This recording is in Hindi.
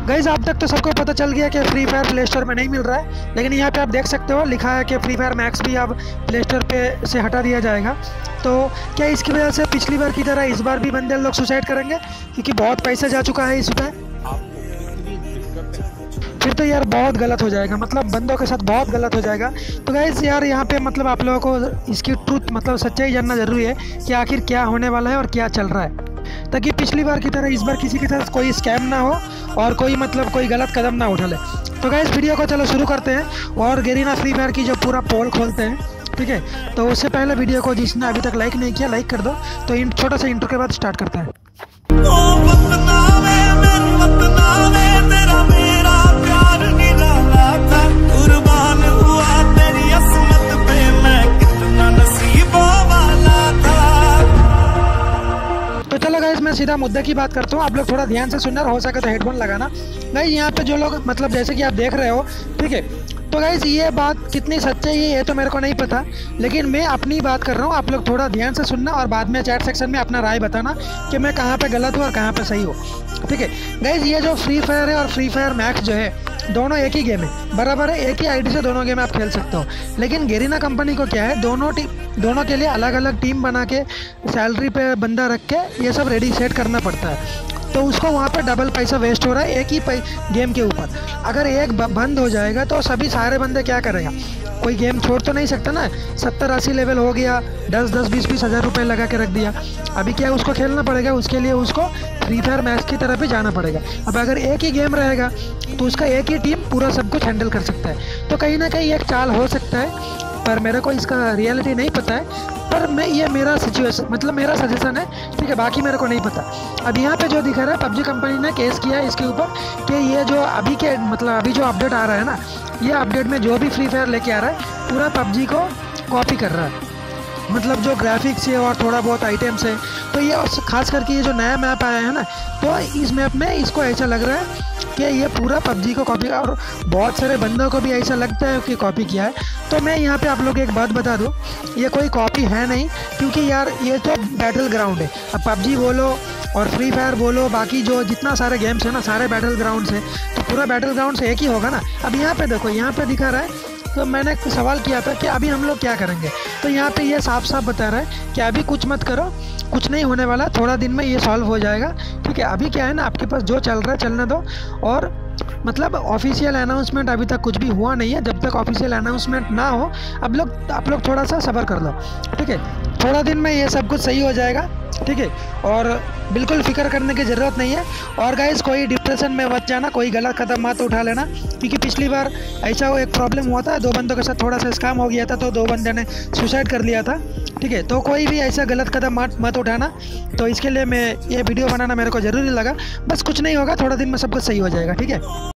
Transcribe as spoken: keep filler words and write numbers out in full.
गाइस आप तक तो सबको पता चल गया कि फ्री फायर प्ले स्टोर में नहीं मिल रहा है, लेकिन यहाँ पे आप देख सकते हो लिखा है कि फ्री फायर मैक्स भी अब प्ले स्टोर पे से हटा दिया जाएगा। तो क्या इसकी वजह से पिछली बार की तरह इस बार भी बंदे लोग सुसाइड करेंगे, क्योंकि बहुत पैसा जा चुका है इस पर? फिर तो यार बहुत गलत हो जाएगा, मतलब बंदों के साथ बहुत गलत हो जाएगा। तो गाइस यार यहाँ पे मतलब आप लोगों को इसकी ट्रूथ मतलब सच्चाई जानना ज़रूरी है कि आखिर क्या होने वाला है और क्या चल रहा है, ताकि पिछली बार की तरह इस बार किसी के साथ कोई स्कैम ना हो और कोई मतलब कोई गलत कदम ना उठा ले। तो गाइस वीडियो को चलो शुरू करते हैं और गेरीना फ्री फायर की जो पूरा पोल खोलते हैं, ठीक है। तो उससे पहले वीडियो को जिसने अभी तक लाइक नहीं किया लाइक कर दो। तो इन छोटा सा इंट्रो के बाद स्टार्ट करते हैं। तो चलो गाइस मैं सीधा मुद्दे की बात करता हूँ, आप लोग थोड़ा ध्यान से सुनना, हो सके तो हेडफोन लगाना। गाइस यहाँ पे जो लोग मतलब जैसे कि आप देख रहे हो, ठीक है। तो गाइस ये बात कितनी सच्चाई है ये तो मेरे को नहीं पता, लेकिन मैं अपनी बात कर रहा हूँ। आप लोग थोड़ा ध्यान से सुनना और बाद में चैट सेक्शन में अपना राय बताना कि मैं कहाँ पे गलत हूँ और कहाँ पे सही हूँ, ठीक है। गाइस ये जो फ्री फायर है और फ्री फायर मैक्स जो है दोनों एक ही गेम है, बराबर है। एक ही आईडी से दोनों गेम आप खेल सकते हो, लेकिन गेरीना कंपनी को क्या है, दोनों टीम दोनों के लिए अलग अलग टीम बना के सैलरी पे बंदा रख के ये सब रेडी सेट करना पड़ता है। तो उसको वहाँ पे डबल पैसा वेस्ट हो रहा है एक ही गेम के ऊपर। अगर एक बंद हो जाएगा तो सभी सारे बंदे क्या करेगा, कोई गेम छोड़ तो नहीं सकता ना। सत्तर अस्सी लेवल हो गया, दस दस बीस बीस हज़ार रुपये लगा के रख दिया, अभी क्या उसको खेलना पड़ेगा, उसके लिए उसको फ्री फायर मैक्स की तरफ ही जाना पड़ेगा। अब अगर एक ही गेम रहेगा तो उसका एक ही टीम पूरा सब कुछ हैंडल कर सकता है। तो कहीं ना कहीं एक चाल हो सकता है, पर मेरे को इसका रियलिटी नहीं पता है। पर मैं ये मेरा सिचुएशन मतलब मेरा सजेशन है, ठीक है, बाकी मेरे को नहीं पता। अब यहाँ पे जो दिखा रहा है, पबजी कंपनी ने केस किया है इसके ऊपर कि ये जो अभी के मतलब अभी जो अपडेट आ रहा है ना, ये अपडेट में जो भी फ्री फायर लेके आ रहा है पूरा पबजी को कॉपी कर रहा है। मतलब जो ग्राफिक्स है और थोड़ा बहुत आइटम्स है, तो ये खास करके ये जो नया मैप आया है ना, तो इस मैप में इसको ऐसा लग रहा है कि ये पूरा पबजी को कॉपी, और बहुत सारे बंदों को भी ऐसा लगता है कि कॉपी किया है। तो मैं यहाँ पे आप लोग एक बात बता दूँ, ये कोई कॉपी है नहीं, क्योंकि यार ये तो बैटल ग्राउंड है। अब पबजी बोलो और फ्री फायर बोलो, बाकी जो जितना सारे गेम्स है ना, सारे बैटल ग्राउंड है, तो पूरा बैटल ग्राउंड से एक ही होगा ना। अब यहाँ पे देखो, यहाँ पे दिखा रहा है, तो मैंने सवाल किया था कि अभी हम लोग क्या करेंगे, तो यहाँ पे ये साफ साफ बता रहा है कि अभी कुछ मत करो, कुछ नहीं होने वाला, थोड़ा दिन में ये सॉल्व हो जाएगा, ठीक है। अभी क्या है ना, आपके पास जो चल रहा है चलने दो, और मतलब ऑफिशियल अनाउंसमेंट अभी तक कुछ भी हुआ नहीं है। जब तक ऑफिशियल अनाउंसमेंट ना हो, अब लोग आप लोग थोड़ा सा सब्र कर लो, ठीक है। थोड़ा दिन में ये सब कुछ सही हो जाएगा, ठीक है, और बिल्कुल फिक्र करने की ज़रूरत नहीं है। और गाइस कोई डिप्रेशन में मत जाना, कोई गलत कदम मत उठा लेना, क्योंकि पिछली बार ऐसा वो एक प्रॉब्लम हुआ था, दो बंदों के साथ थोड़ा सा स्कैम हो गया था, तो दो बंदे ने सुसाइड कर लिया था, ठीक है। तो कोई भी ऐसा गलत कदम मत मत उठाना। तो इसके लिए मैं ये वीडियो बनाना मेरे को ज़रूरी लगा। बस कुछ नहीं होगा, थोड़ा दिन में सब कुछ सही हो जाएगा, ठीक है।